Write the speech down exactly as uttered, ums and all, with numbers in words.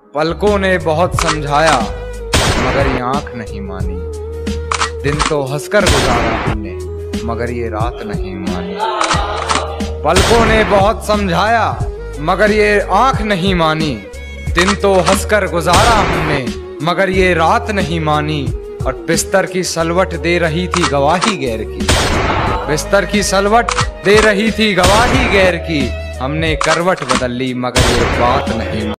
पलकों ने बहुत समझाया मगर ये आंख नहीं मानी। दिन तो हंसकर गुजारा हमने मगर ये रात नहीं मानी। पलकों ने बहुत समझाया मगर ये आंख नहीं मानी। दिन तो हंसकर गुजारा हमने मगर ये रात नहीं मानी। और बिस्तर की सलवट दे रही थी गवाही गैर की। बिस्तर की सलवट दे रही थी गवाही गैर की। हमने करवट बदल ली मगर ये बात नहीं